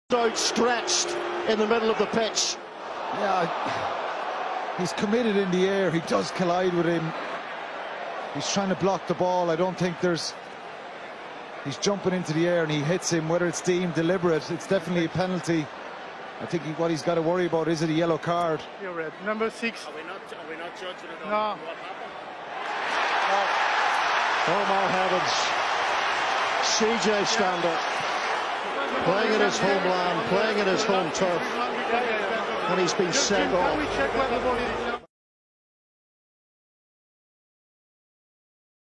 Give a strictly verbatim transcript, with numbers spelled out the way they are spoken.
Outstretched in the middle of the pitch. Yeah, he's committed in the air. He does collide with him. He's trying to block the ball. I don't think there's... He's jumping into the air and he hits him. Whether it's deemed deliberate, it's definitely a penalty. I think he, what he's got to worry about is it a yellow card. You're right. Number six. Are we not, are we not judging it on No. what happened? Omar Heavens, C J Stander, playing in his homeland, playing in his home turf, and he's been sent off.